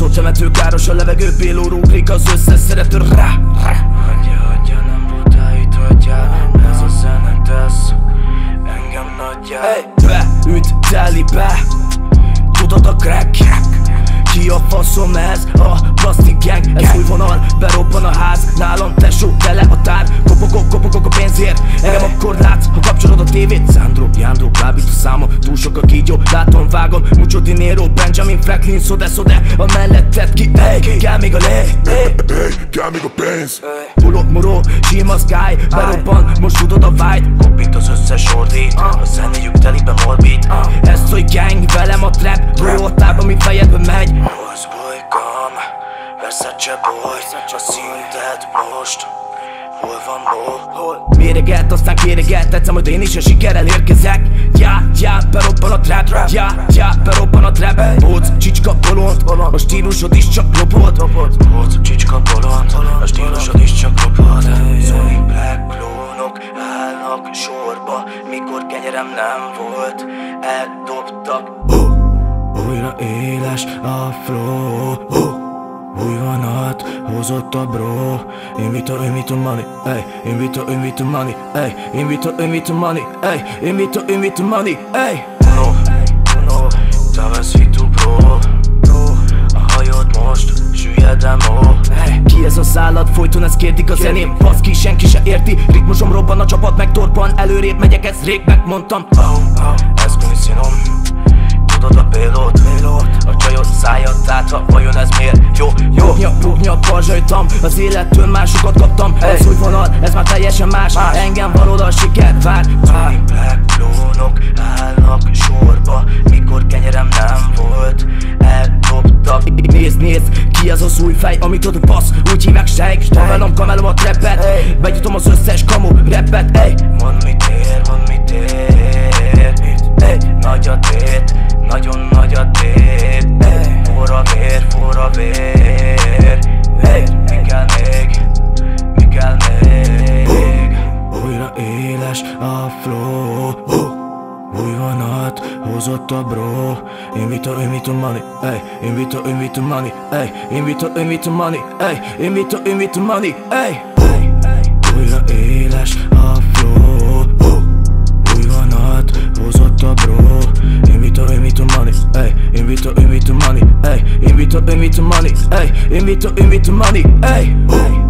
Baszó temető, káros a levegő, pélóró, ugrik az összes szerető. Rá, rá. Hagyja, nem voltál itt, hagyjál. Ez a zene tesz engem nagyjá. Hey, beüt telibe, tudod a crack. Ki a faszom ez? A plastik gang. Ez új vonal, berobban a ház. Nálam tesó, tele a tár. Kopogok a pénzért. Engem akkor látsz, ha kapcsolod a tévét. Szándró, Jándró, kábít a számom. Túl sok a kígyó, látom, vágom. Mucho dinero, Benjamin Franklin, szode, a melletted ki. Ey, kell még a lé. Kell még a pénz. Pulok, muró, sima sky. Berobban, most tudod a vibe. Kopint az összes ordít, a zenéjük telibe morbid. Ez szólj gang, velem a trap. Bro, a tárba, mi fejedbe megy. Az bolygam, Versace boy, a szinted most. Hol van hol? Méreget, aztán kéreget, tetszem, hogy én is a sikerrel érkezek. Ja, berobban a trap. Ja, berobban a trap. Bóc, csicska, bolond, a stílusod is csak lopod. Bóc, csicska, bolond, a stílusod is csak lopod. Sony Black klónok állnak sorba, mikor kenyerem nem volt, eldobtak. Újra éles a flow. Új vonat hozott a bro. Invito money, ey. Invito money, ey. Invito money, ey. Invito money, ey. Uno, Tavasito bro. A hajod most süllyedem, Ki ez az állat? Folyton ezt kérdik a zeném. Baszki, senki se érti. Ritmusom robban, a csapat megtorpan. Előrébb megyek, ezt rég megmondtam. Ez municinom. Tudod a pélót, a csajod szájad tátva, vajon ez miért jó? Rúgnya, barzsajtam, az élettől másokat kaptam. Ez új vonal, ez már teljesen más. Engem valód a siker vár. Sony Black klónok állnak sorba, mikor kenyerem nem volt, eldobtak. Nézd, ki az az új fej, amit ott basz, úgy hívják sejk. Tavelom, kamelom a trappet, begyutom az összes kamu rappet, ey. Mondd mit ér, nagy a tét, nagyon nagy a tét. Forra vér, mi kell még? Újra éles a flow. Új vonat hozott a bro. Invito money, ey. Invito money, ey. Invito money, ey. Invito money, ey. Újra éles a flow. Új vonat hozott a bro. Invito money, ey. Invito money, ey. Invito money, ey. Invito money, ey.